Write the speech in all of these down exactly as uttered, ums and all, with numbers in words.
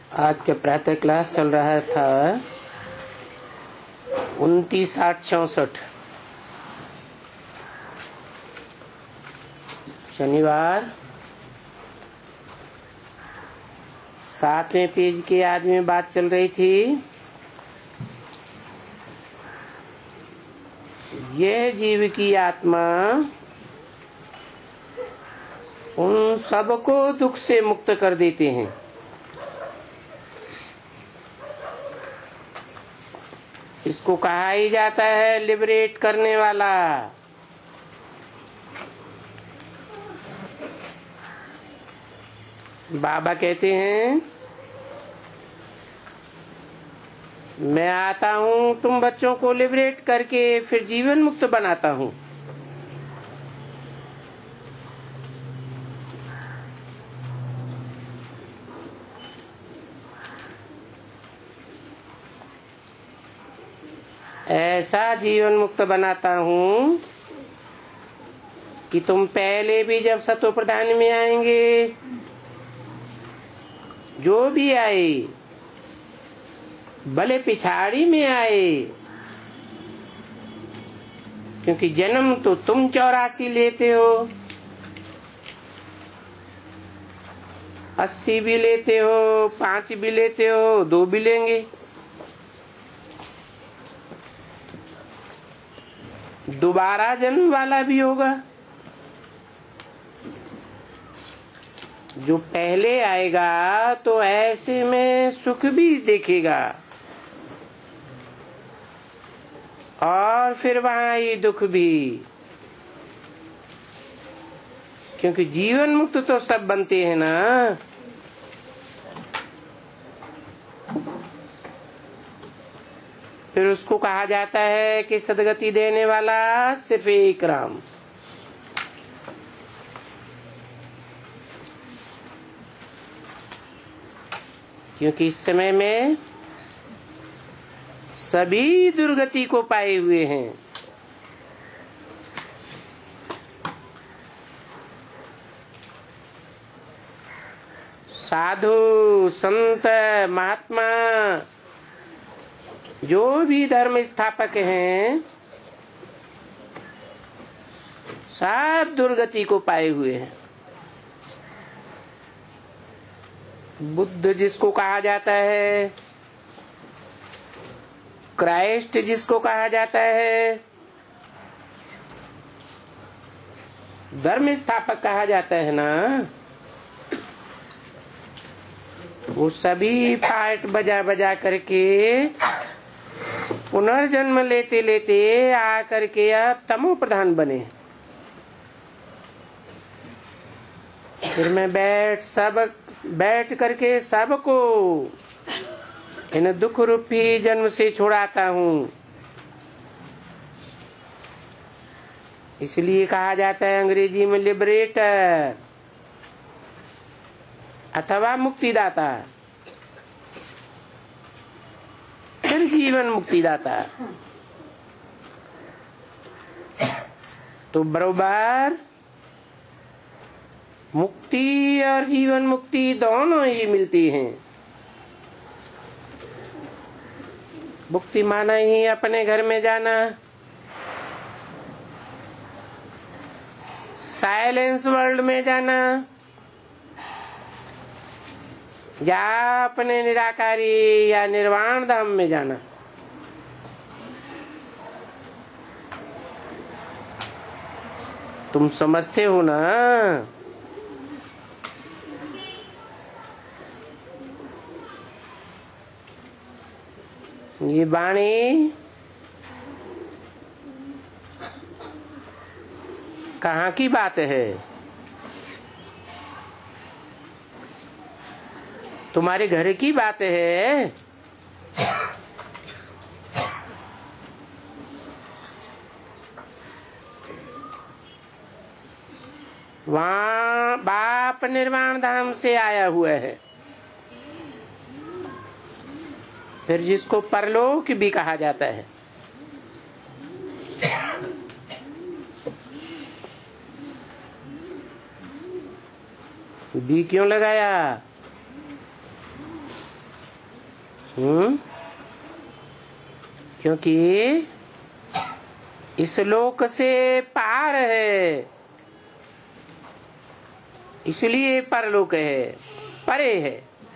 आज के प्रातः क्लास चल रहा था उनतीस आठ चौसठ शनिवार। सातवें पेज के आदि में बात चल रही थी। यह जीव की आत्मा उन सबको दुख से मुक्त कर देते हैं। इसको कहा ही जाता है लिबरेट करने वाला। बाबा कहते हैं, मैं आता हूं तुम बच्चों को लिबरेट करके फिर जीवन मुक्त बनाता हूं। ऐसा जीवन मुक्त बनाता हूं कि तुम पहले भी जब सत्व प्रधान में आएंगे, जो भी आए, भले पिछाड़ी में आए, क्योंकि जन्म तो तुम चौरासी लेते हो, अस्सी भी लेते हो, पांच भी लेते हो, दो भी लेंगे। दोबारा जन्म वाला भी होगा। जो पहले आएगा तो ऐसे में सुख भी देखेगा और फिर वहां ये दुख भी, क्योंकि जीवन मुक्त तो सब बनते हैं ना। फिर उसको कहा जाता है कि सदगति देने वाला सिर्फ एक राम। क्योंकि इस समय में सभी दुर्गति को पाए हुए हैं। साधु संत महात्मा जो भी धर्म स्थापक हैं, सब दुर्गति को पाए हुए हैं। बुद्ध जिसको कहा जाता है, क्राइस्ट जिसको कहा जाता है, धर्म स्थापक कहा जाता है ना, वो सभी पार्ट बजा बजा करके पुनर्जन्म लेते लेते आ करके अब तमो प्रधान बने। फिर मैं बैठ सब बैठ करके सबको इन दुख रूपी जन्म से छुड़ाता हूँ। इसलिए कहा जाता है अंग्रेजी में लिबरेटर अथवा मुक्तिदाता, फिर जीवन मुक्तिदाता। तो बरोबर मुक्ति और जीवन मुक्ति दोनों ही मिलती हैं। मुक्ति माना ही अपने घर में जाना, साइलेंस वर्ल्ड में जाना, या अपने निराकारी या निर्वाण धाम में जाना। तुम समझते हो ना? ये वाणी कहाँ की बात है? तुम्हारे घर की बात है। वहाँ बाप निर्वाण धाम से आया हुआ है। फिर जिसको परलोक भी कहा जाता है। बी क्यों लगाया? हम्म क्योंकि इस लोक से पार है, इसलिए परलोक है, परे है।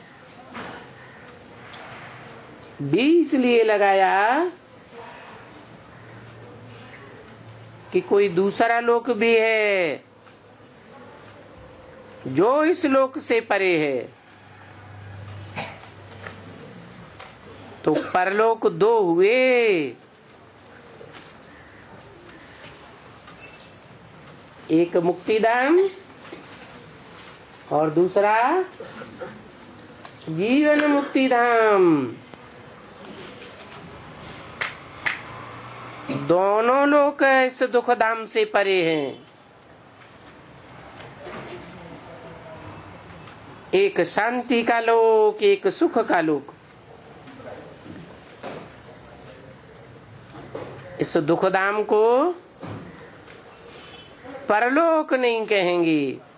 भी इसलिए लगाया कि कोई दूसरा लोक भी है जो इस लोक से परे है। तो परलोक दो हुए, एक मुक्तिधाम और दूसरा जीवन मुक्तिधाम। दोनों लोग इस दुख धाम से परे हैं। एक शांति का लोक, एक सुख का लोक। इस दुख धाम को परलोक नहीं कहेंगे।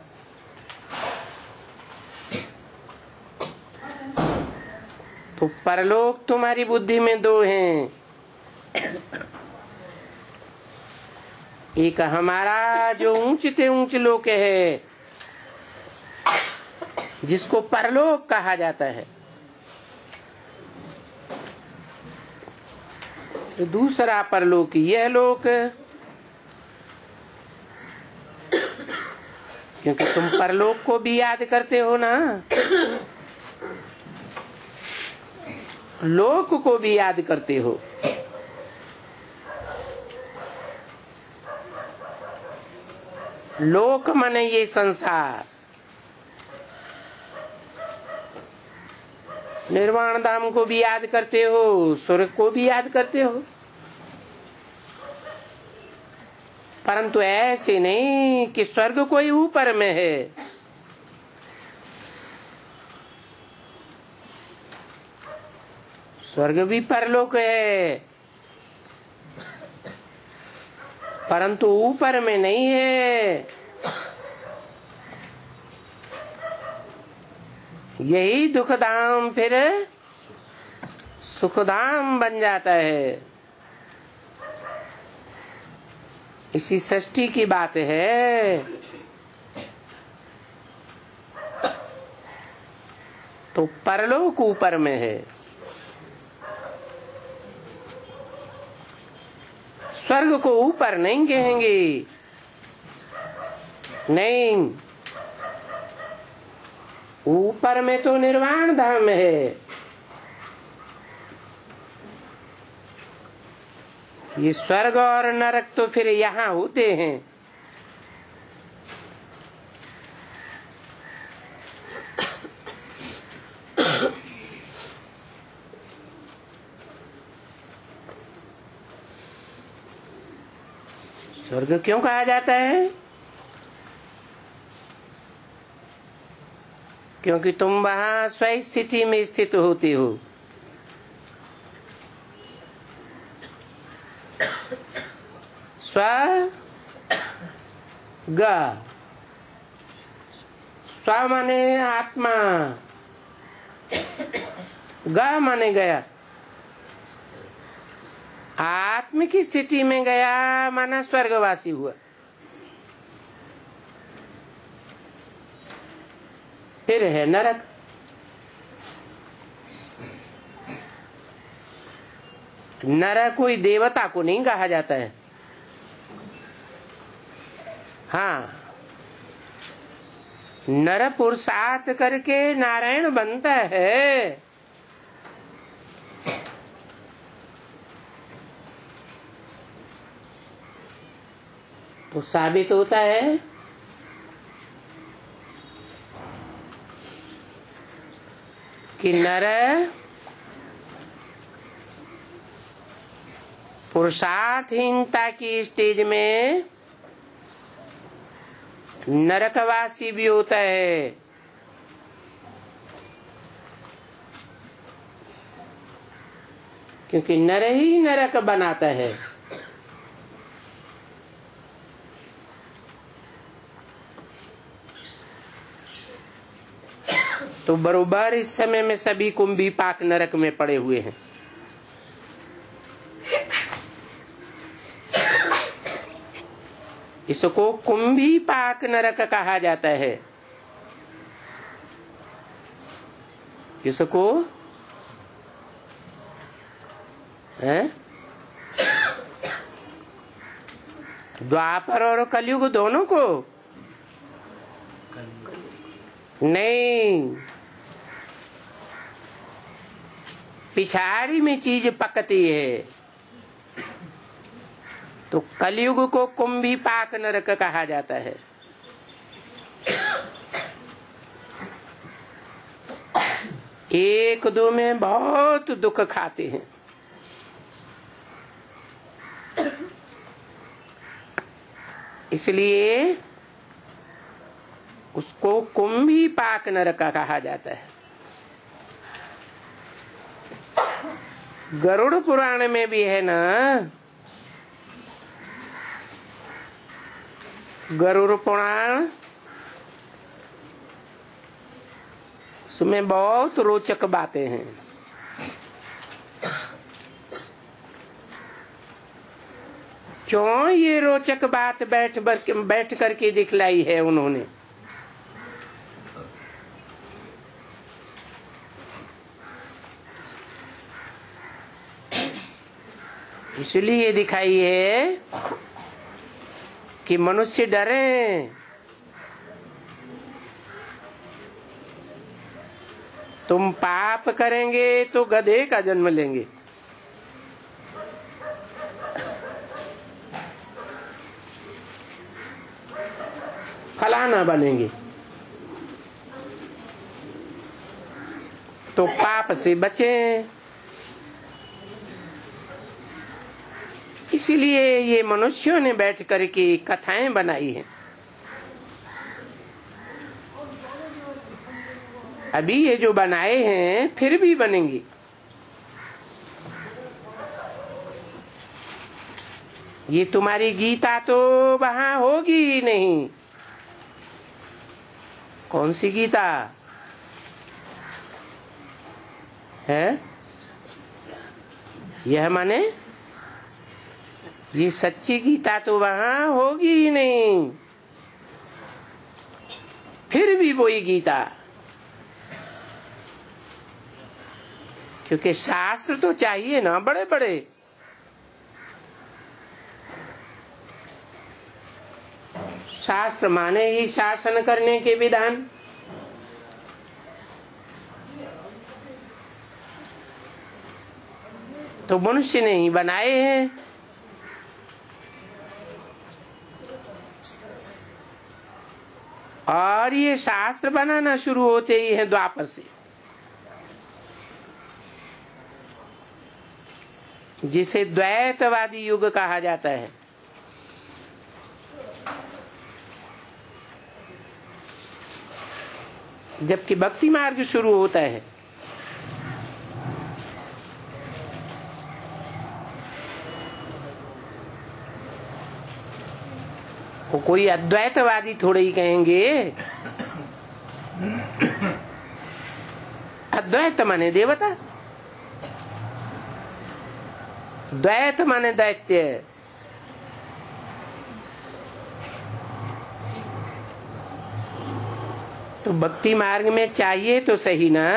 तो परलोक तुम्हारी बुद्धि में दो हैं, एक हमारा जो ऊंचते ऊंच लोक है जिसको परलोक कहा जाता है, दूसरा परलोक यह लोक, क्योंकि तुम परलोक को भी याद करते हो ना, लोक को भी याद करते हो। लोक माने ये संसार, निर्वाण धाम को भी याद करते हो, स्वर्ग को भी याद करते हो, परंतु ऐसे नहीं कि स्वर्ग कोई ऊपर में है। स्वर्ग भी परलोक है, परंतु ऊपर में नहीं है। यही दुखधाम फिर सुखधाम बन जाता है। इसी सृष्टि की बात है। तो परलोक ऊपर में है, स्वर्ग को ऊपर नहीं कहेंगे। नहीं, ऊपर में तो निर्वाण धाम है। ये स्वर्ग और नरक तो फिर यहाँ होते हैं। स्वर्ग क्यों कहा जाता है? क्योंकि तुम वहां स्व स्थिति में स्थित होते हो। स्व ग, स्व माने आत्मा, ग माने गया। आत्म की स्थिति में गया माना स्वर्गवासी हुआ। फिर है नरक। नरक कोई देवता को नहीं कहा जाता है। हाँ, नर पुरुषार्थ करके नारायण बनता है। तो साबित होता है कि नर पुरुषार्थहीनता की स्टेज में नरकवासी भी होता है। क्योंकि नर ही नरक बनाता है। तो बरोबर इस समय में सभी कुंभी पाक नरक में पड़े हुए हैं। इसको कुंभी पाक नरक कहा जाता है। इसको है द्वापर और कलयुग दोनों को नहीं, पिछाड़ी में चीज पकती है तो कलयुग को कुंभी पाक नरक कहा जाता है। एक दो में बहुत दुख खाते हैं। इसलिए उसको कुंभी पाक नरक कहा जाता है। गरुड़ पुराण में भी है ना, गरुड़ पुराण, उसमें बहुत रोचक बातें हैं। क्यों ये रोचक बात बैठ बैठ करके दिखलाई है उन्होंने? इसलिए दिखाई है कि मनुष्य डरे तुम पाप करेंगे तो गधे का जन्म लेंगे। फलाना बनेंगे तो पाप से बचें। इसीलिए ये मनुष्यों ने बैठ करके कथाएं बनाई हैं। अभी ये जो बनाए हैं फिर भी बनेंगी। ये तुम्हारी गीता तो वहां होगी ही नहीं। कौन सी गीता है? यह माने ये सच्ची गीता तो वहां होगी ही नहीं। फिर भी वही गीता, क्योंकि शास्त्र तो चाहिए ना बड़े बड़े। शास्त्र माने ही शासन करने के विधान। तो मनुष्य ने ही बनाए हैं। और ये शास्त्र बनाना शुरू होते ही है द्वापर से, जिसे द्वैतवादी युग कहा जाता है। जबकि भक्ति मार्ग शुरू होता है वो कोई अद्वैतवादी थोड़े ही कहेंगे। अद्वैत माने देवता, द्वैत माने दैत्य। तो भक्ति मार्ग में चाहिए तो सही ना।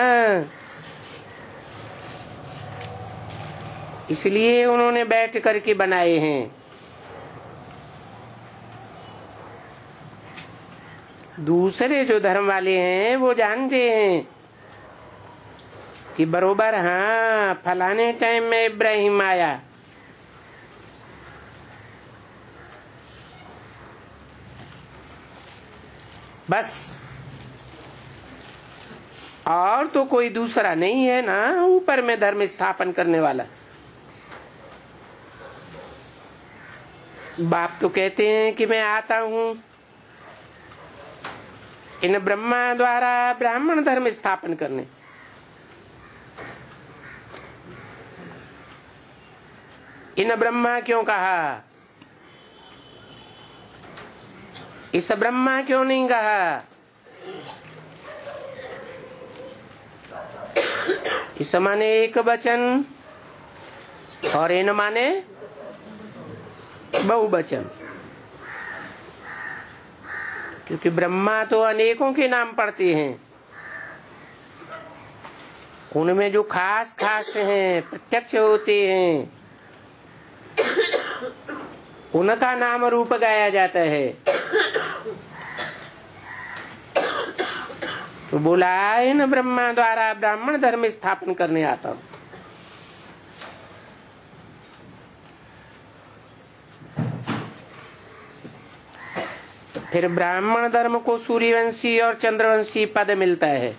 इसलिए उन्होंने बैठ करके बनाए हैं। दूसरे जो धर्म वाले हैं वो जानते हैं कि बरोबर हाँ फलाने टाइम में इब्राहिम आया, बस और तो कोई दूसरा नहीं है ना ऊपर में धर्म स्थापन करने वाला। बाप तो कहते हैं कि मैं आता हूं इन ब्रह्मा द्वारा ब्राह्मण धर्म स्थापन करने। इन ब्रह्मा क्यों कहा? इस ब्रह्मा क्यों नहीं कहा? इस माने एक वचन और इन माने बहुवचन, क्योंकि ब्रह्मा तो अनेकों के नाम पड़ते हैं, उनमें जो खास खास हैं, प्रत्यक्ष होते हैं, उनका नाम रूप गाया जाता है। तो बोला इन ब्रह्मा द्वारा ब्राह्मण धर्म स्थापन करने आता हूं। फिर ब्राह्मण धर्म को सूर्यवंशी और चंद्रवंशी पद मिलता है।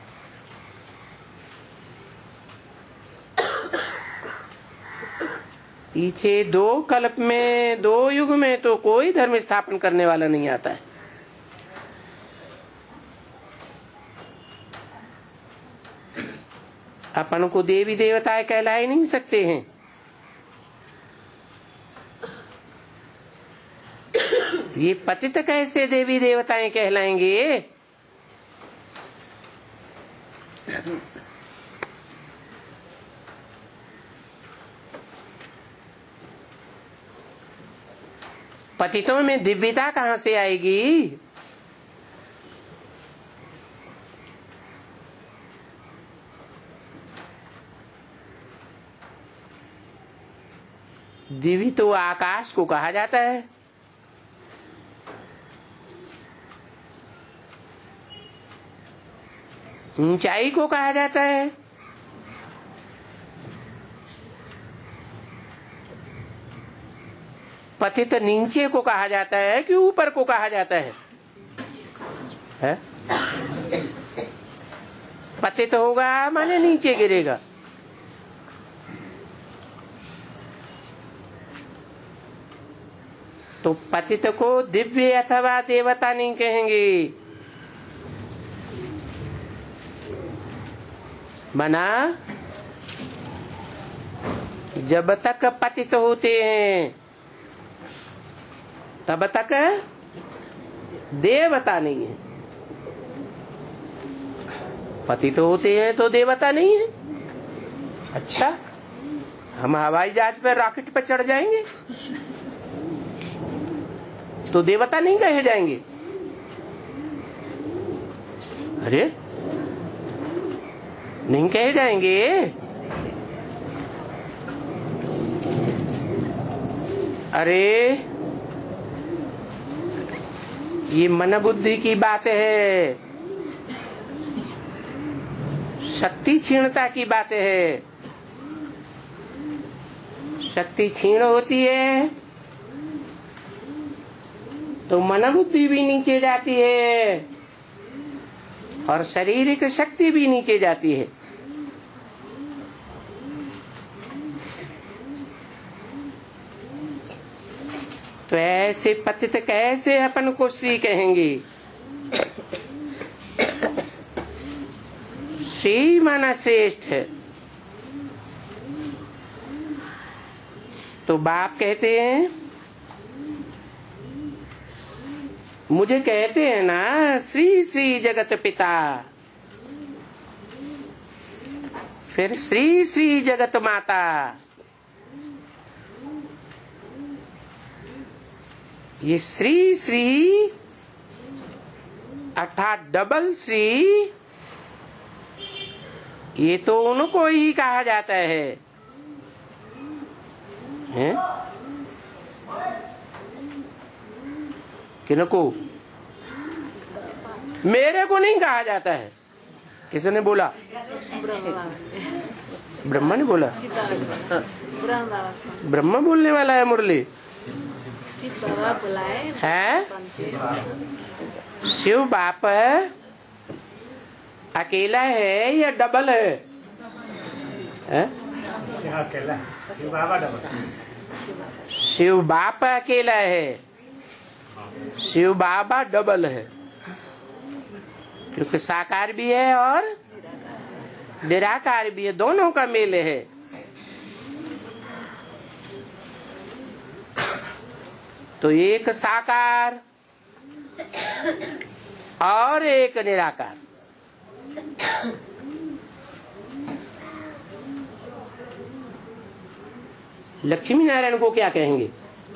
पीछे दो कल्प में, दो युग में तो कोई धर्म स्थापन करने वाला नहीं आता है। अपन को देवी देवताएं कहला ही नहीं सकते हैं। ये पतित कैसे देवी देवताएं कहलाएंगे? पतितों में दिव्यता कहां से आएगी? दिव्य तो आकाश को कहा जाता है। ऊंचाई को कहा जाता है। पतित नीचे को कहा जाता है कि ऊपर को कहा जाता है, है? पतित होगा माने नीचे गिरेगा। तो पतित को दिव्य अथवा देवता नहीं कहेंगे। मना जब तक पतित होते हैं तब तक देवता नहीं है। पतित होते हैं तो देवता नहीं है। अच्छा, हम हवाई जहाज पर रॉकेट पर चढ़ जाएंगे तो देवता नहीं कहे जाएंगे? अरे नहीं कहे जाएंगे। अरे ये मन बुद्धि की बात है, शक्ति क्षीणता की बात है। शक्ति क्षीण होती है तो मन बुद्धि भी नीचे जाती है और शारीरिक शक्ति भी नीचे जाती है। तो ऐसे पतित कैसे अपन को श्री कहेंगे? श्री माना श्रेष्ठ। तो बाप कहते हैं, मुझे कहते हैं ना श्री श्री जगत पिता, फिर श्री श्री जगत माता। ये श्री श्री अर्थात डबल श्री, ये तो उनको ही कहा जाता है, हैं? किनको? मेरे को नहीं कहा जाता है। किसने बोला? ब्रह्मा ने बोला। ब्रह्मा बोलने वाला है मुरली है। शिव बाप अकेला है या डबल है? है? शिव बाप अकेला है, शिव बाबा डबल है, क्योंकि साकार भी है और निराकार भी है, दोनों का मेल है। तो एक साकार और एक निराकार। लक्ष्मी नारायण को क्या कहेंगे?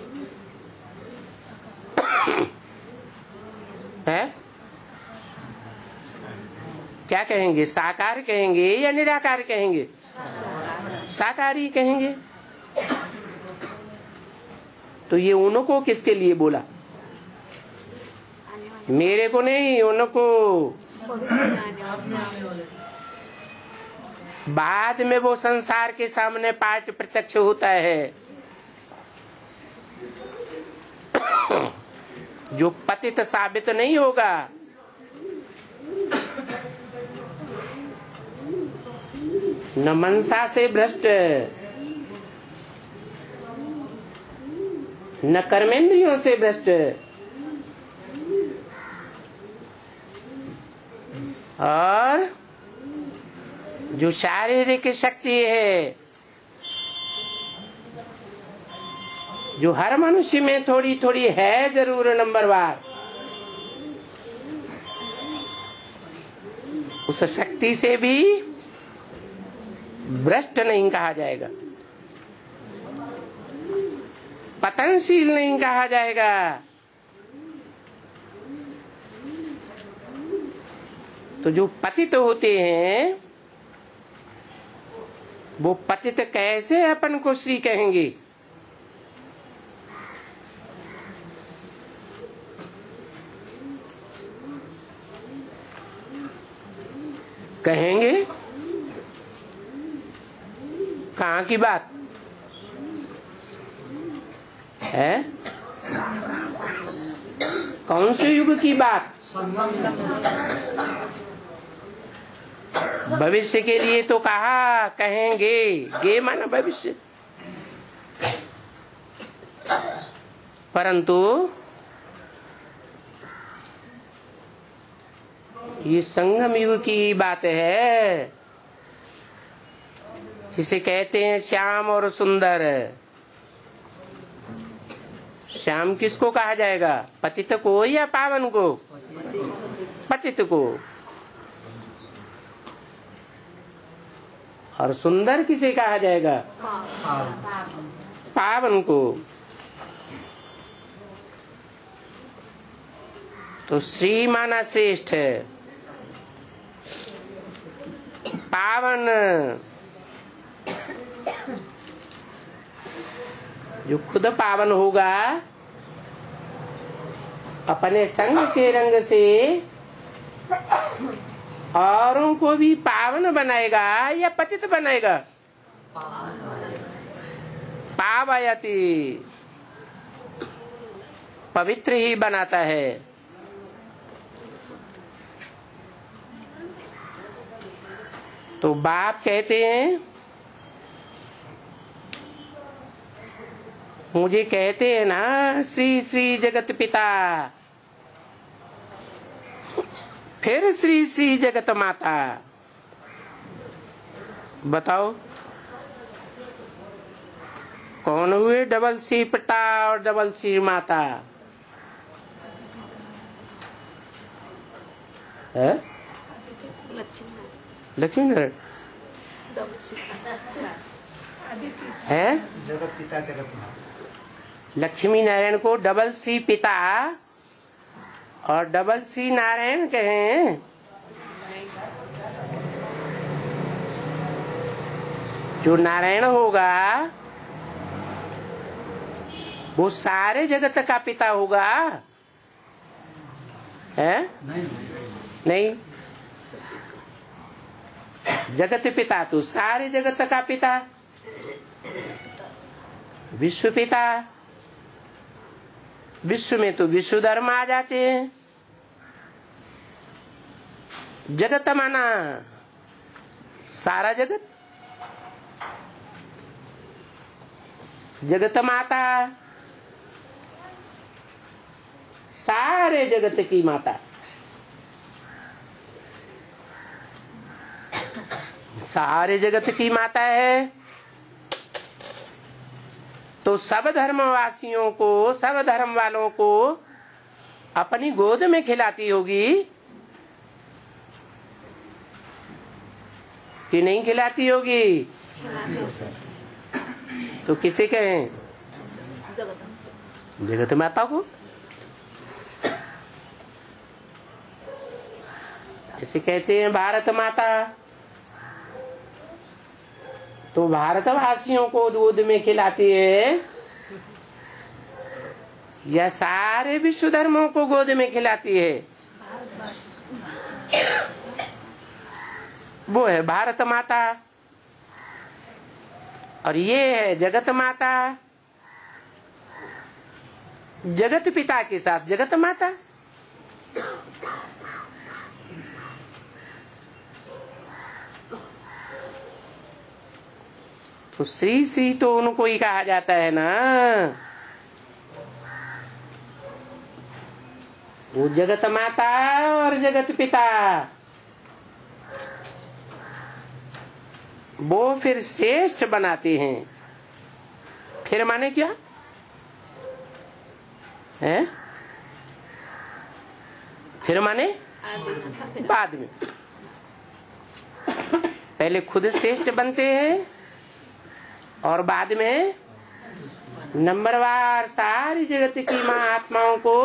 है क्या कहेंगे? साकार कहेंगे या निराकार कहेंगे? साकार ही कहेंगे। तो ये उनको किसके लिए बोला? मेरे को नहीं, उनको। बाद में वो संसार के सामने पाठ प्रत्यक्ष होता है। जो पतित साबित नहीं होगा, न मनसा से भ्रष्ट, न कर्मेंद्रियों से भ्रष्ट, और जो शारीरिक शक्ति है, जो हर मनुष्य में थोड़ी थोड़ी है जरूर नंबरवार, उस शक्ति से भी भ्रष्ट नहीं कहा जाएगा, पतनशील नहीं कहा जाएगा। तो जो पतित होते हैं वो पतित कैसे अपन को श्री कहेंगे? कहेंगे कहाँ की बात है? कौन से युग की बात? भविष्य के लिए तो कहा कहेंगे, गे माना भविष्य, परंतु ये संगम युग की बात है, जिसे कहते हैं श्याम और सुंदर। श्याम किसको कहा जाएगा? पतित को या पावन को? पतित को। और सुंदर किसे कहा जाएगा? पावन को। तो श्री माना श्रेष्ठ, पावन जो खुद पावन होगा, अपने संग के रंग से औरों को भी पावन बनाएगा या पतित बनाएगा? पावयति, पवित्र ही बनाता है। तो बाप कहते हैं, मुझे कहते हैं ना श्री श्री जगत पिता, फिर श्री श्री जगत माता। बताओ कौन हुए डबल सी पिता और डबल सी माता? है लक्ष्मी नारायण है, जगत पिता जगत माता। लक्ष्मी नारायण को डबल सी पिता और डबल सी नारायण कहें। जो नारायण होगा वो सारे जगत का पिता होगा, है नहीं, नहीं। जगत पिता तो सारे जगत का पिता, विश्व पिता। विश्व में तो विश्व धर्म आ जाते हैं। जगत माना सारा जगत, जगत माता सारे जगत की माता। सारे जगत की माता है तो सब धर्मवासियों को, सब धर्म वालों को अपनी गोद में खिलाती होगी कि नहीं खिलाती होगी? तो किसे कहें? जगत माता को। जैसे कहते हैं भारत माता, तो भारतवासियों को दूध में खिलाती है या सारे विश्व धर्मों को गोद में खिलाती है? वो है भारत माता। और ये है जगत माता, जगत पिता के साथ जगत माता। तो श्री श्री तो उनको ही कहा जाता है ना। वो जगत माता और जगत पिता, वो फिर श्रेष्ठ बनाते हैं। फिर माने क्या है? फिर माने बाद में। पहले खुद श्रेष्ठ बनते हैं और बाद में नंबरवार सारी जगत की महात्माओं को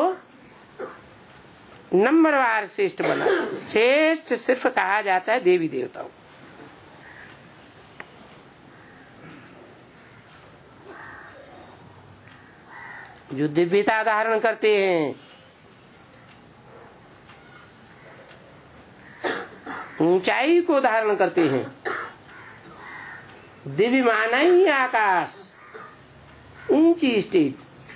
नंबरवार श्रेष्ठ बना। श्रेष्ठ सिर्फ कहा जाता है देवी देवताओं। जो दिव्यता धारण करते हैं, ऊंचाई को धारण करते हैं। दिव्य माना ही आकाश, ऊंची स्टेज।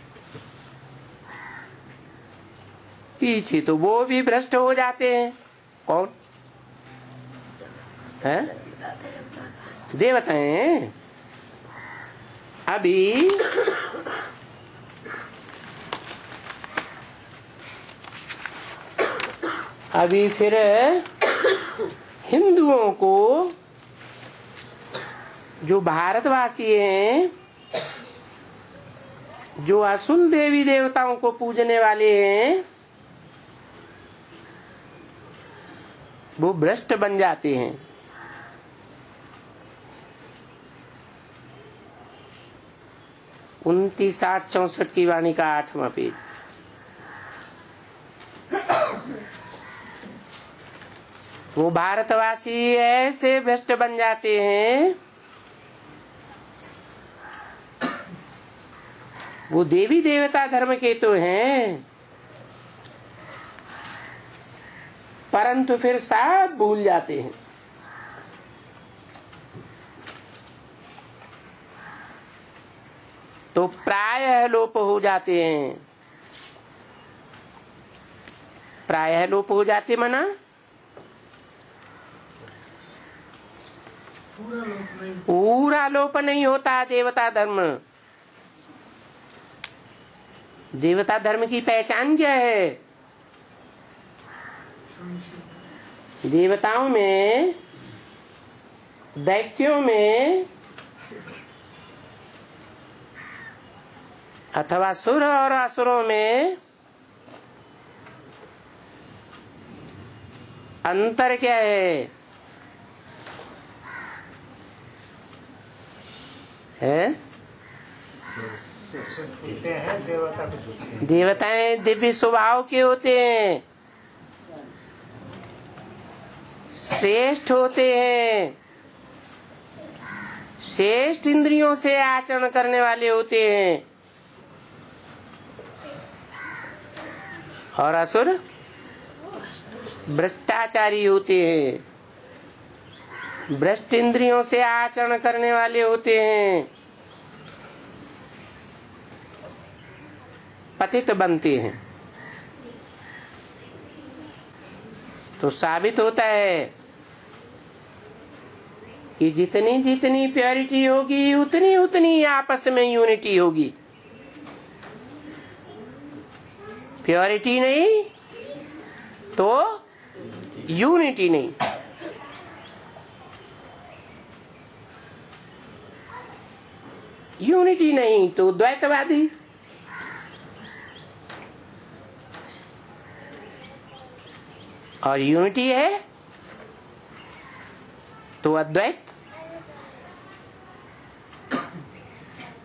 पीछे तो वो भी भ्रष्ट हो जाते हैं। कौन है? देवताएं। अभी अभी फिर हिंदुओं को, जो भारतवासी हैं, जो असुल देवी देवताओं को पूजने वाले हैं, वो भ्रष्ट बन जाते हैं। उनतीस आठ चौसठ की वाणी का आठवां पेज। वो भारतवासी ऐसे भ्रष्ट बन जाते हैं, वो देवी देवता धर्म के तो हैं, परंतु फिर सब भूल जाते हैं। तो प्रायः लोप हो जाते हैं। प्रायः लोप हो जाते मना पूरा लोप नहीं होता देवता धर्म। देवता धर्म की पहचान क्या है? देवताओं में, दैत्यों में अथवा सुर और असुरों में अंतर क्या है? है? देवताएं दिव्य स्वभाव के होते हैं, श्रेष्ठ होते हैं, श्रेष्ठ इंद्रियों से आचरण करने वाले होते हैं। और असुर भ्रष्टाचारी होते हैं, भ्रष्ट इंद्रियों से आचरण करने वाले होते हैं, पतित बनते हैं। तो साबित होता है कि जितनी जितनी प्योरिटी होगी उतनी उतनी आपस में यूनिटी होगी। प्योरिटी नहीं तो यूनिटी नहीं। यूनिटी नहीं तो द्वैतवादी। और यूनिटी है तो अद्वैत।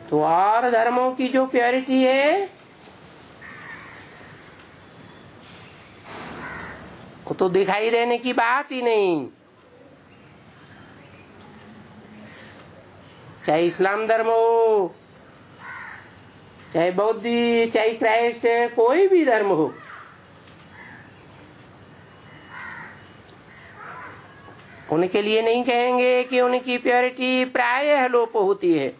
तो और धर्मों की जो प्योरिटी है वो तो दिखाई देने की बात ही नहीं। चाहे इस्लाम धर्म हो, चाहे बौद्ध, चाहे क्राइस्ट, कोई भी धर्म हो, उनके लिए नहीं कहेंगे कि उनकी प्योरिटी प्रायः लोप होती है।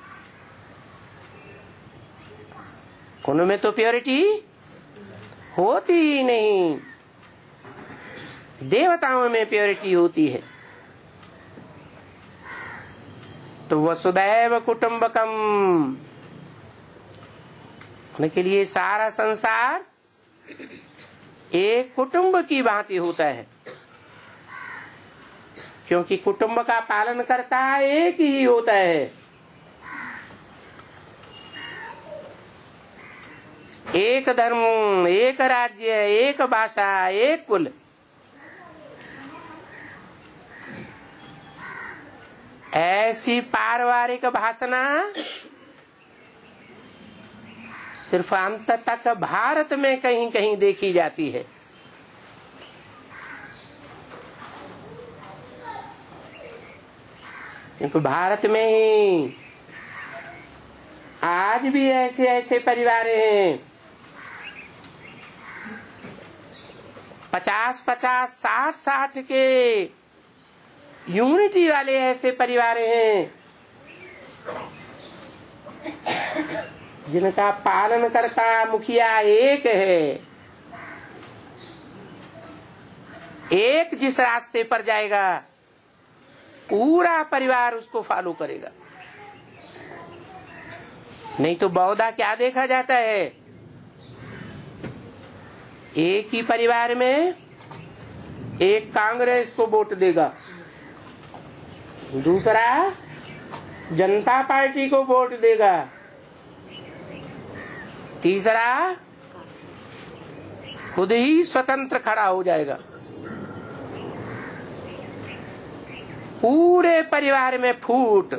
उनमें तो प्योरिटी होती ही नहीं, देवताओं में प्योरिटी होती है। तो वसुदैव कुटुंबकम, उनके लिए सारा संसार एक कुटुंब की भांति होता है, क्योंकि कुटुंब का पालन करता एक ही होता है। एक धर्म, एक राज्य, एक भाषा, एक कुल। ऐसी पारिवारिक भाषणा सिर्फ अंत तक भारत में कहीं कहीं देखी जाती है। क्योंकि भारत में ही आज भी ऐसे ऐसे परिवार हैं, पचास पचास साठ साठ के यूनिटी वाले ऐसे परिवार हैं जिनका पालन करता मुखिया एक है। एक जिस रास्ते पर जाएगा पूरा परिवार उसको फॉलो करेगा। नहीं तो बहुधा क्या देखा जाता है, एक ही परिवार में एक कांग्रेस को वोट देगा, दूसरा जनता पार्टी को वोट देगा, तीसरा खुद ही स्वतंत्र खड़ा हो जाएगा। पूरे परिवार में फूट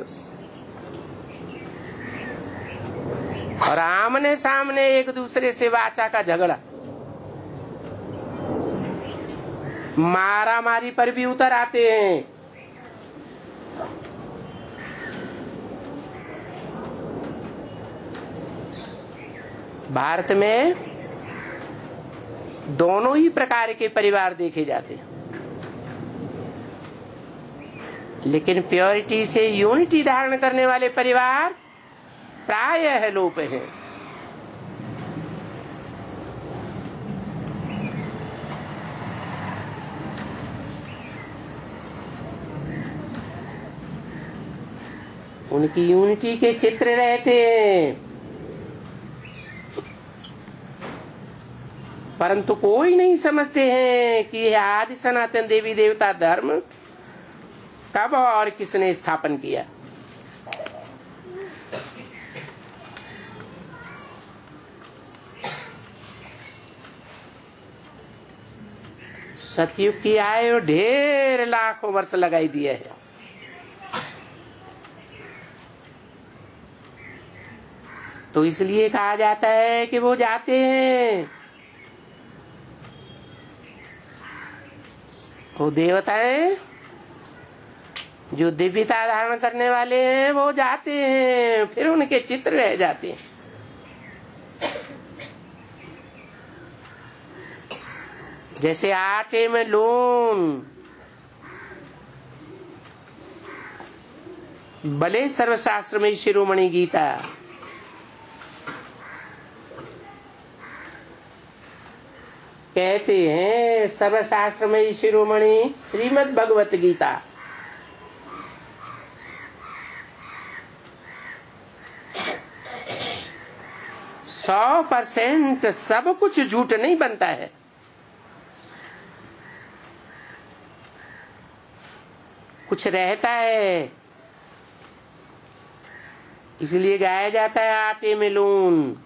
और आमने सामने एक दूसरे से वाचा का झगड़ा, मारा मारी पर भी उतर आते हैं। भारत में दोनों ही प्रकार के परिवार देखे जाते हैं, लेकिन प्योरिटी से यूनिटी धारण करने वाले परिवार प्रायः लोप हैं। उनकी यूनिटी के चित्र रहते हैं, परंतु कोई नहीं समझते हैं कि यह आदि सनातन देवी देवता धर्म कब और किसने स्थापन किया। सतयुग की आयु ढेर लाखों वर्ष लगाई दिया है। तो इसलिए कहा जाता है कि वो जाते हैं, वो देवताएं जो दिव्यता धारण करने वाले हैं वो जाते हैं, फिर उनके चित्र रह जाते हैं। जैसे आटे में लून, भले सर्वशास्त्र में शिरोमणि गीता, कहते हैं सर्वशास्त्र में शिरोमणि श्रीमद् भगवत गीता, सौ परसेंट सब कुछ झूठ नहीं बनता है। कुछ रहता है, इसलिए गाया जाता है आटे में लून।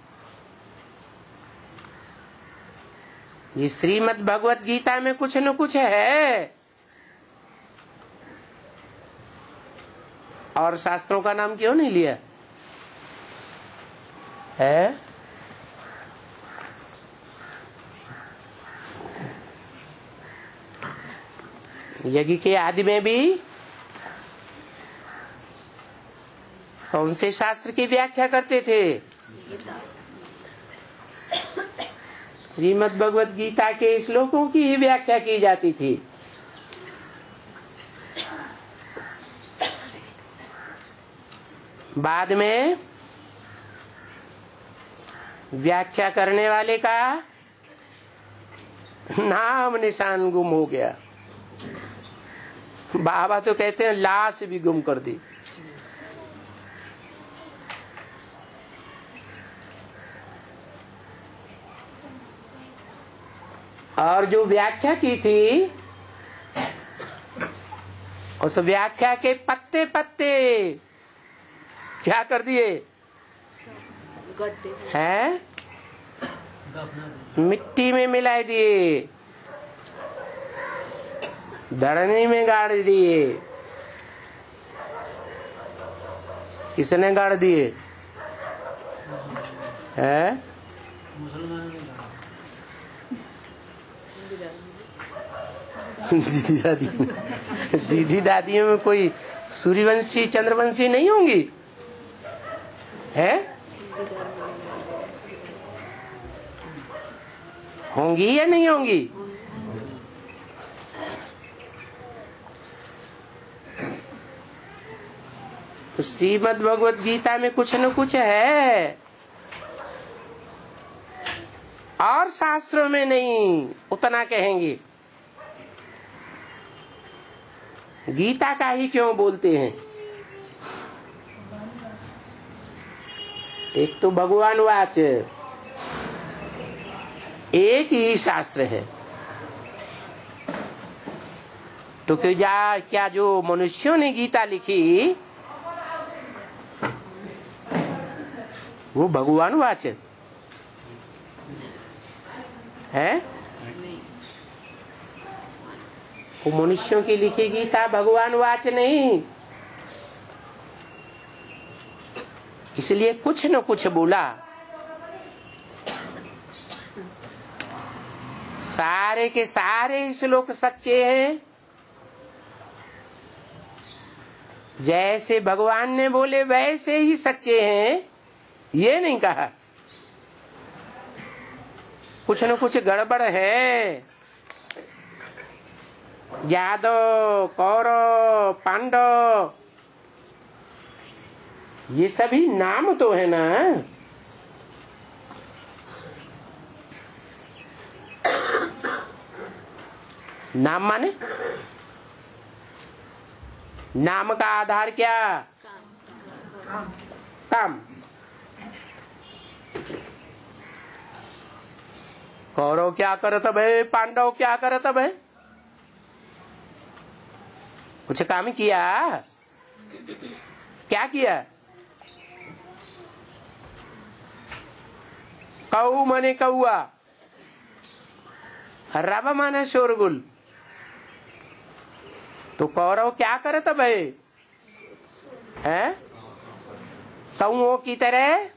ये श्रीमद् भगवत गीता में कुछ न कुछ है, और शास्त्रों का नाम क्यों नहीं लिया? है। यज्ञ के आदि में भी कौन से शास्त्र की व्याख्या करते थे? श्रीमद् भगवद गीता के श्लोकों की ही व्याख्या की जाती थी। बाद में व्याख्या करने वाले का नाम निशान गुम हो गया। बाबा तो कहते हैं लाश भी गुम कर दी। और जो व्याख्या की थी उस व्याख्या के पत्ते पत्ते क्या कर दिए हैं? मिट्टी में मिला दिए, धरनी में गाड़ दिए। किसने गाड़ दिए? है दीदी दादी दीदी दादियों में कोई सूर्यवंशी चंद्रवंशी नहीं होंगी? है होंगी या नहीं होंगी? तो श्रीमद् भगवद गीता में कुछ न कुछ है और शास्त्रों में नहीं, उतना कहेंगे। गीता का ही क्यों बोलते हैं? एक तो भगवान वाच, एक ही शास्त्र है। तो क्या क्या जो मनुष्यों ने गीता लिखी वो भगवान वाच है? वो मनुष्यों की लिखी गीता भगवान वाच नहीं। इसलिए कुछ न कुछ बोला। सारे के सारे श्लोक सच्चे हैं। जैसे भगवान ने बोले वैसे ही सच्चे हैं, ये नहीं कहा। कुछ न कुछ गड़बड़ है। यादव, कौरव, पांडव, ये सभी नाम तो है ना। नाम माने नाम का आधार क्या? काम, काम। कौरव क्या करत भाई, पांडव क्या करत भाई? कुछ काम किया? क्या किया? कऊ माने कौआ, रब माने शोरगुल। तो कौरव क्या करत भाई? हैं? कौओं की तरह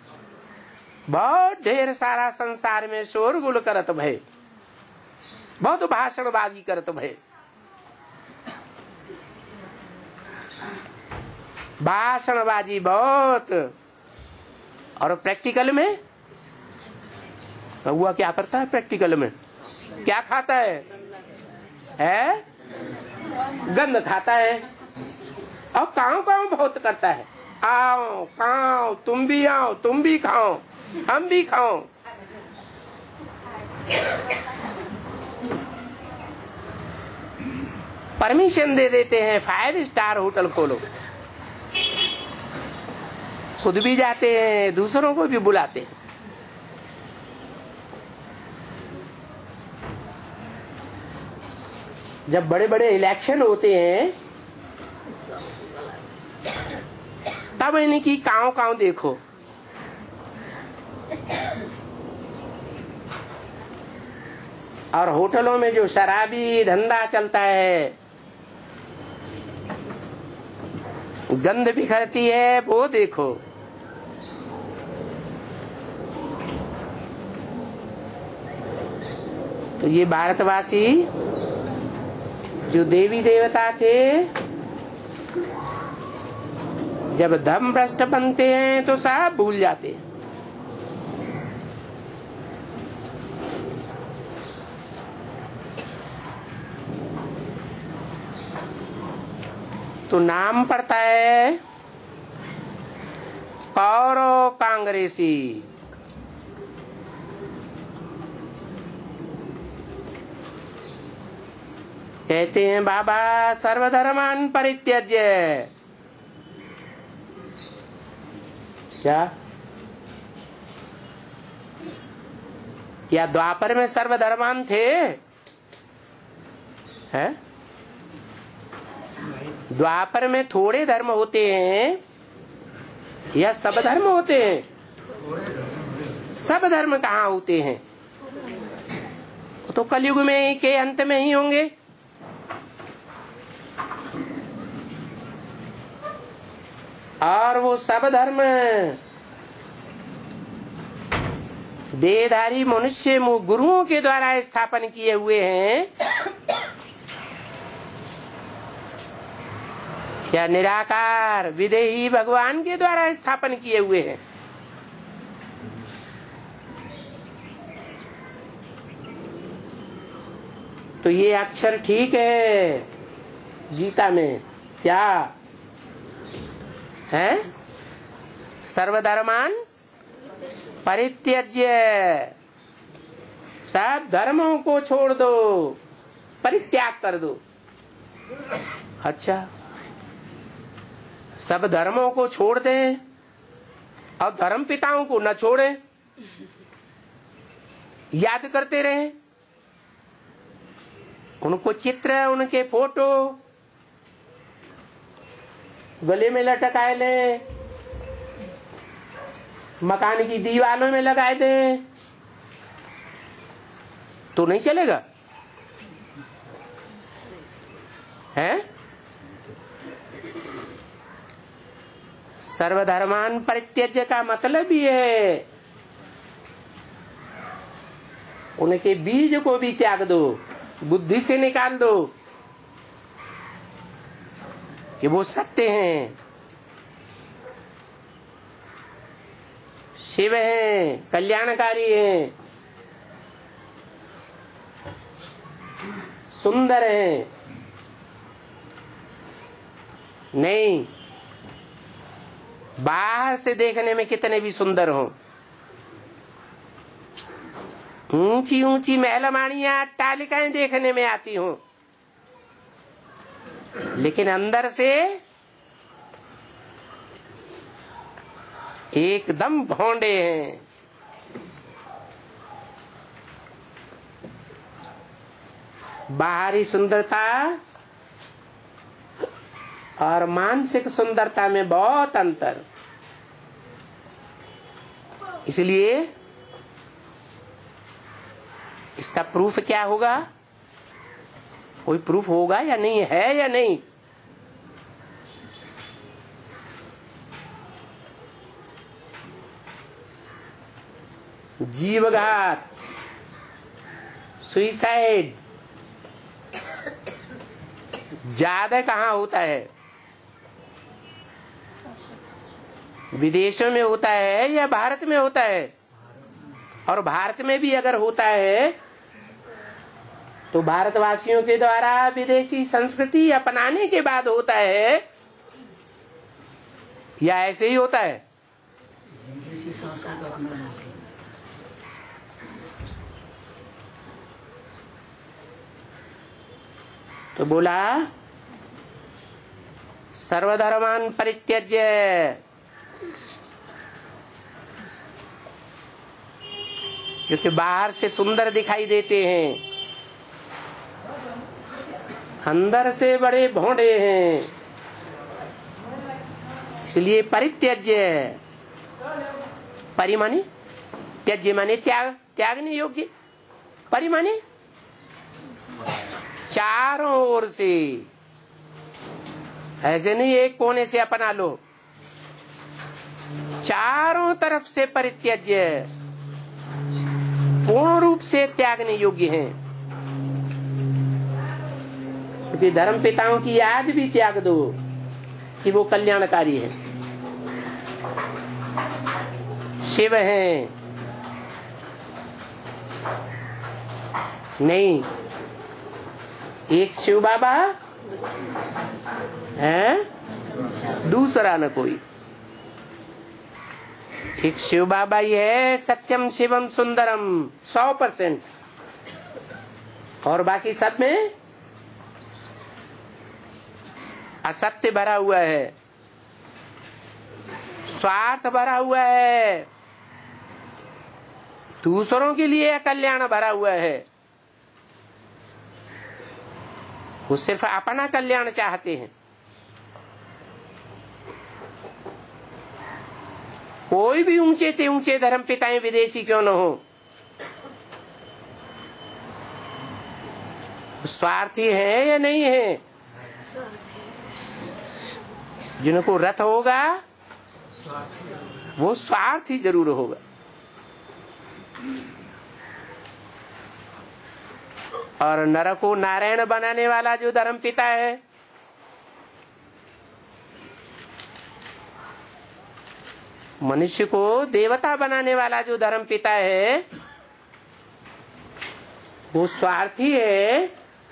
बहुत ढेर सारा संसार में शोरगुल करत भय, बहुत भाषणबाजी करत भय। भाषणबाजी बहुत। और प्रैक्टिकल में कौआ क्या करता है? प्रैक्टिकल में क्या खाता है? है गंध खाता है। और काव काव बहुत करता है। आओ खाओ, तुम भी आओ, तुम भी खाओ, हम भी खाओ। परमिशन दे देते हैं, फाइव स्टार होटल खोलो। खुद भी जाते हैं, दूसरों को भी बुलाते हैं। जब बड़े बड़े इलेक्शन होते हैं तब इनकी काव काव देखो। और होटलों में जो शराबी धंधा चलता है, गंध बिखरती है, वो देखो। तो ये भारतवासी जो देवी देवता थे, जब धर्म भ्रष्ट बनते हैं तो सब भूल जाते हैं। तो नाम पड़ता है कौरव कांग्रेसी। कहते हैं बाबा सर्वधर्मान परित्यज्य। क्या या द्वापर में सर्वधर्मान थे? हैं? द्वापर में थोड़े धर्म होते हैं या सब धर्म होते हैं? सब धर्म कहाँ होते हैं? तो कलयुग में ही के अंत में ही होंगे। और वो सब धर्म देहधारी मनुष्य गुरुओं के द्वारा स्थापन किए हुए हैं या निराकार विदेही भगवान के द्वारा स्थापन किए हुए हैं? तो ये अक्षर ठीक है गीता में। क्या है? सर्वधर्मान परित्यज्य। सब धर्मों को छोड़ दो, परित्याग कर दो। अच्छा, सब धर्मों को छोड़ दें और धर्म पिताओं को न छोड़ें, याद करते रहें उनको, चित्र उनके फोटो गले में लटकाए लें, मकान की दीवारों में लगाए दें, तो नहीं चलेगा है? सर्वधर्मान परित्यज्य का मतलब ये है उनके बीज को भी त्याग दो, बुद्धि से निकाल दो कि वो सत्य हैं, शिव हैं, कल्याणकारी हैं, सुंदर हैं। नहीं, बाहर से देखने में कितने भी सुंदर हों, ऊंची ऊंची महलमानियां अट्टालिकाएं देखने में आती हों, लेकिन अंदर से एकदम भोंडे हैं। बाहरी सुंदरता और मानसिक सुंदरता में बहुत अंतर। इसलिए इसका प्रूफ क्या होगा? कोई प्रूफ होगा या नहीं? है या नहीं? जीवघात, सुइसाइड ज्यादा कहाँ होता है? विदेशों में होता है या भारत में होता है? और भारत में भी अगर होता है तो भारतवासियों के द्वारा विदेशी संस्कृति अपनाने के बाद होता है या ऐसे ही होता है? तो बोला सर्वधर्मान परित्यज्य। क्योंकि बाहर से सुंदर दिखाई देते हैं, अंदर से बड़े भोंडे हैं, इसलिए परित्यज्य। परिमानी त्यज्य माने त्याग, त्यागने योग्य। परिमाने चारों ओर से, ऐसे नहीं एक कोने से अपना लो, चारों तरफ से परित्यज्य, पूर्ण रूप से त्यागने योग्य हैं। क्योंकि धर्म पिताओं की याद भी त्याग दो कि वो कल्याणकारी है। शिव हैं नहीं, एक शिव बाबा है, दूसरा न कोई। एक शिव बाबा ही है, सत्यम शिवम सुंदरम, सौ परसेंट। और बाकी सब में असत्य भरा हुआ है, स्वार्थ भरा हुआ है, दूसरों के लिए कल्याण भरा हुआ है। वो सिर्फ अपना कल्याण चाहते हैं। कोई भी ऊंचे ते ऊंचे धर्म पिताएं विदेशी क्यों न हो, स्वार्थी है या नहीं है? जिनको रथ होगा वो स्वार्थी जरूर होगा। और नर को नारायण बनाने वाला जो धर्म पिता है, मनुष्य को देवता बनाने वाला जो धर्म पिता है, वो स्वार्थी है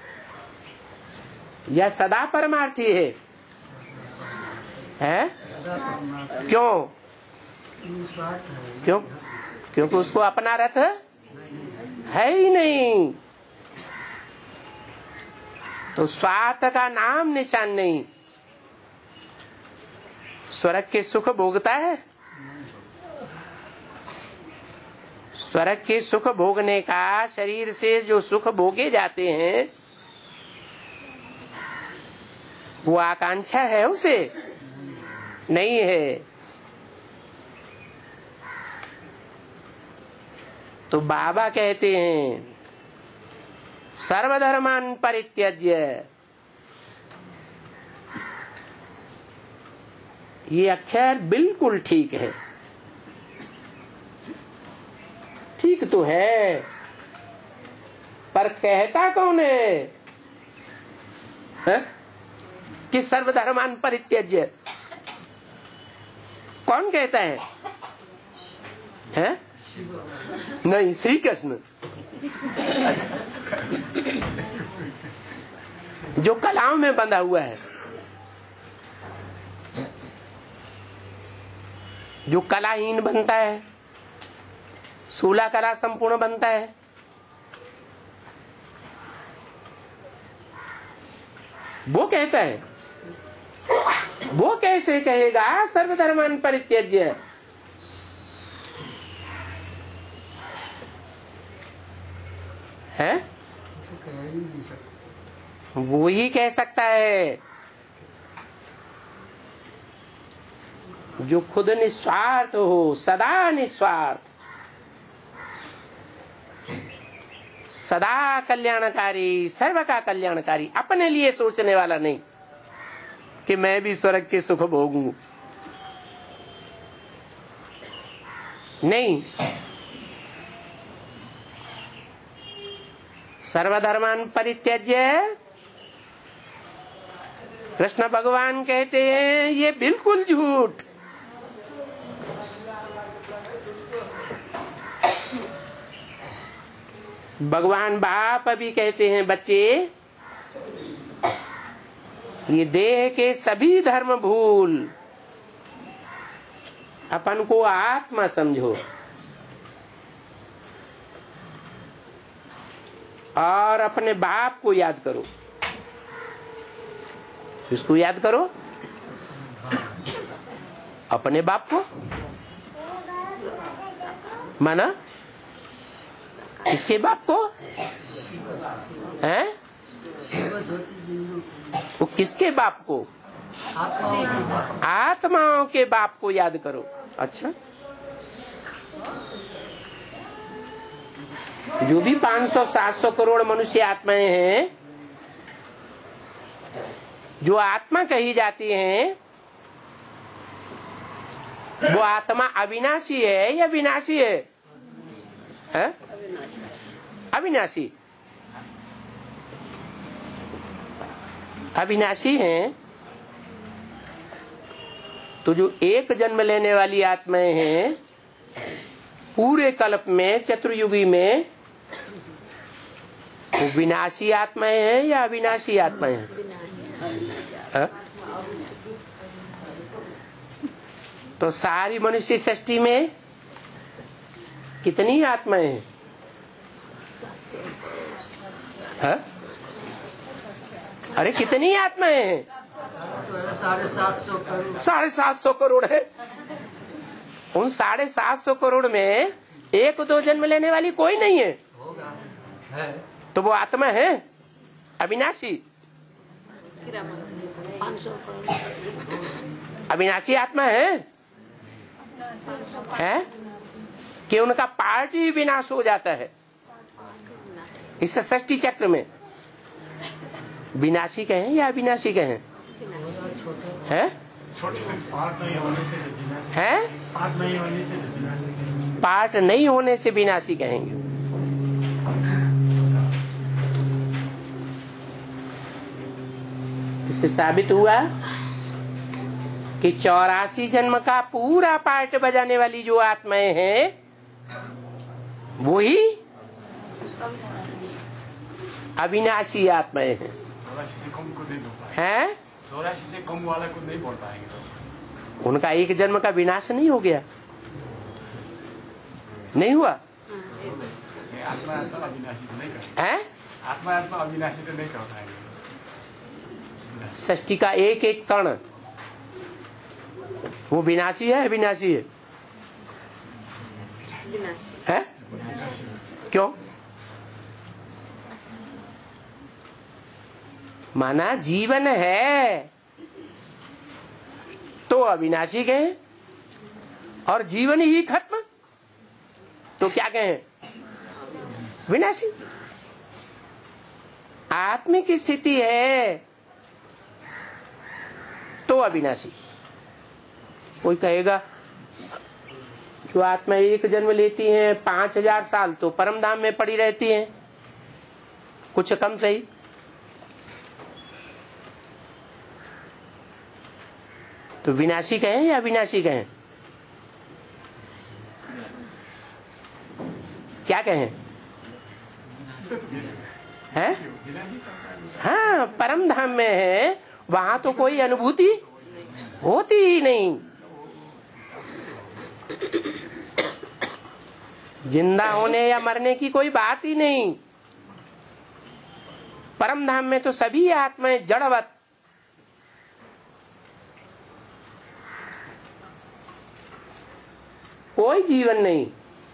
या सदा परमार्थी है? है? क्यों? क्यों? क्योंकि उसको अपना रथ है ही नहीं, तो स्वार्थ का नाम निशान नहीं। स्वर्ग के सुख भोगता है, स्वर्ग के सुख भोगने का, शरीर से जो सुख भोगे जाते हैं, वो आकांक्षा है उसे? नहीं है। तो बाबा कहते हैं सर्वधर्मान परित्यज्य। ये अक्षर बिल्कुल ठीक है, ठीक तो है, पर कहता कौन है, है? कि सर्वधर्मान परित्यज्य कौन कहता है? है? नहीं, श्री कृष्ण। जो कलाओं में बंधा हुआ है, जो कलाहीन बनता है, सोलह कला संपूर्ण बनता है, वो कहता है। वो कैसे कहेगा सर्वधर्मान परित्यज्य? है? वो ही कह सकता है जो खुद निस्वार्थ हो, सदा निस्वार्थ, सदा कल्याणकारी, सर्व का कल्याणकारी, अपने लिए सोचने वाला नहीं कि मैं भी स्वर्ग के सुख भोगूं। नहीं, सर्वधर्मान परित्यज्य कृष्ण भगवान कहते हैं ये बिल्कुल झूठ। भगवान बाप भी कहते हैं बच्चे, ये देह के सभी धर्म भूल, अपन को आत्मा समझो और अपने बाप को याद करो। किसको याद करो? अपने बाप को। माना किसके बाप को? हैं? वो किसके बाप को? आत्माओं के बाप को याद करो। अच्छा, जो भी पाँच सौ सात सौ करोड़ मनुष्य आत्माएं हैं, जो आत्मा कही जाती हैं, वो आत्मा अविनाशी है या विनाशी है? है? अविनाशी। अविनाशी हैं, तो जो एक जन्म लेने वाली आत्माएं हैं पूरे कल्प में, चतुर्युगी में, वो विनाशी आत्माएं हैं या अविनाशी आत्माएं हैं? हा? तो सारी मनुष्य सृष्टि में कितनी आत्माएं हैं? हा? अरे कितनी आत्माएं हैं? साढ़े सात सौ करोड़ साढ़े सात सौ करोड़ है। उन साढ़े सात सौ करोड़ में एक दो जन्म लेने वाली कोई नहीं है, होगा है। तो वो आत्मा है अविनाशी। अविनाशी आत्मा है, है? कि उनका पार्ट ही विनाश हो जाता है। इस सृष्टि चक्र में विनाशी कहें या अविनाशी कहें? है? है? पार्ट नहीं होने से विनाशी कहेंगे। इससे साबित हुआ कि चौरासी जन्म का पूरा पार्ट बजाने वाली जो आत्माएं हैं वो ही अविनाशी आत्माएं हैं। हैं? चौरासी से कम वाला को नहीं बोल पाएंगे तो उनका एक जन्म का विनाश नहीं हो गया, नहीं हुआ। आत्मा आत्मा अविनाशी तो नहीं कर हैं? आत्मा आत्मा अविनाशी तो नहीं कर पाएंगे। सृष्टि का एक एक कण वो विनाशी है, अविनाशी है? है? क्यों? माना जीवन है तो अविनाशी कहें, और जीवन ही खत्म तो क्या कहें? विनाशी। आत्मिक स्थिति है तो अविनाशी। कोई कहेगा जो आत्मा एक जन्म लेती हैं पांच हजार साल तो परम धाम में पड़ी रहती हैं, कुछ कम सही। तो विनाशी कहें या अविनाशी कहें? क्या कहें? हैं? हाँ, परम धाम में है, वहां तो कोई अनुभूति होती ही नहीं। जिंदा होने या मरने की कोई बात ही नहीं। परम धाम में तो सभी आत्माएं जड़वत, कोई जीवन नहीं।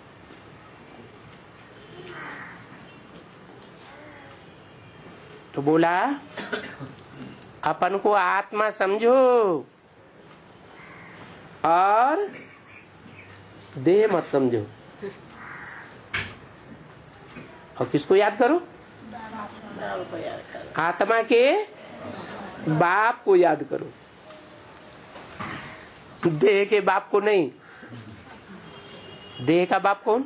तो बोला अपन को आत्मा समझो और देह मत समझो। और किसको याद करो? आत्मा के बाप को याद करो, देह के बाप को नहीं। देह का बाप कौन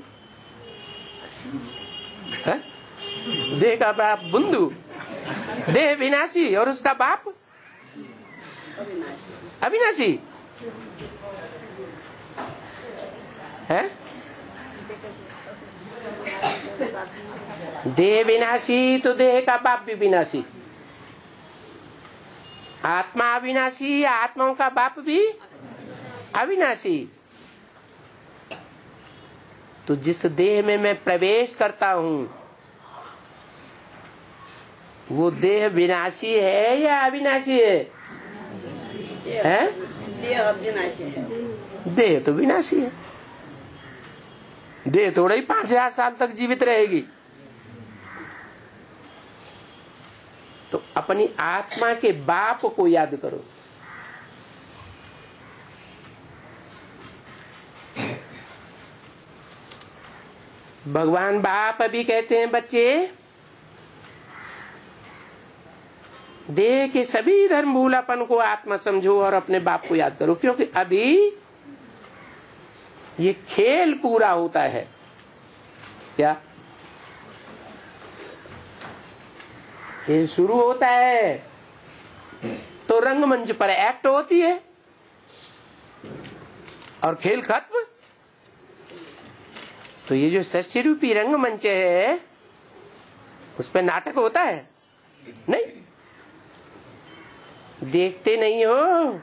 है? देह का बाप बुंदू, देह विनाशी, और उसका बाप अविनाशी है। देह विनाशी तो देह का बाप भी विनाशी। आत्मा अविनाशी, आत्माओं का बाप भी अविनाशी। तो जिस देह में मैं प्रवेश करता हूं वो देह विनाशी है या अविनाशी है? हैं? देह अविनाशी है। देह तो विनाशी है। देह थोड़ा ही पांच हजार साल तक जीवित रहेगी। तो अपनी आत्मा के बाप को याद करो। भगवान बाप भी कहते हैं बच्चे देह के सभी धर्म भूलापन को आत्मा समझो और अपने बाप को याद करो, क्योंकि अभी ये खेल पूरा होता है। क्या खेल शुरू होता है? तो रंगमंच पर एक्ट होती है और खेल खत्म। तो ये जो षष्ठी रूपी रंगमंच है उस पर नाटक होता है नहीं? देखते नहीं हो?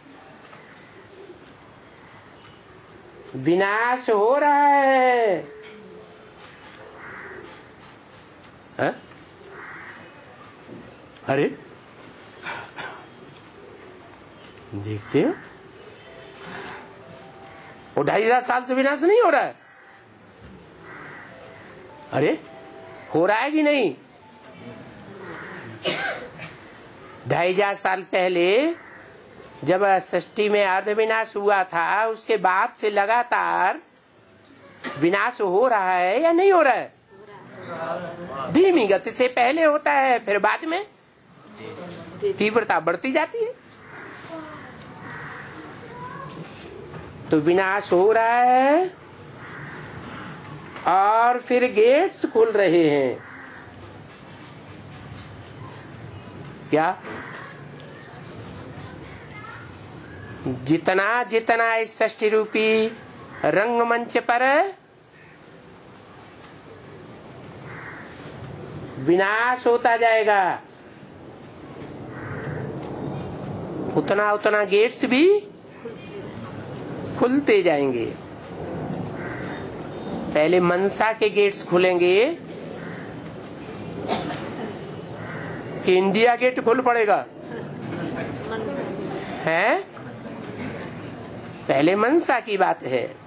विनाश हो रहा है, है? अरे देखते हो, वो ढाई हजार साल से विनाश नहीं हो रहा है? अरे हो रहा है कि नहीं? ढाई हजार साल पहले जब षष्ठी में अर्ध विनाश हुआ था, उसके बाद से लगातार विनाश हो रहा है या नहीं हो रहा है? धीमी गति से पहले होता है, फिर बाद में तीव्रता बढ़ती जाती है। तो विनाश हो रहा है और फिर गेट्स खुल रहे हैं। क्या? जितना जितना इस षष्ठी रूपी रंगमंच पर विनाश होता जाएगा, उतना उतना गेट्स भी खुलते जाएंगे। पहले मनसा के गेट्स खुलेंगे कि इंडिया गेट खुल पड़ेगा? है? पहले मनसा की बात है।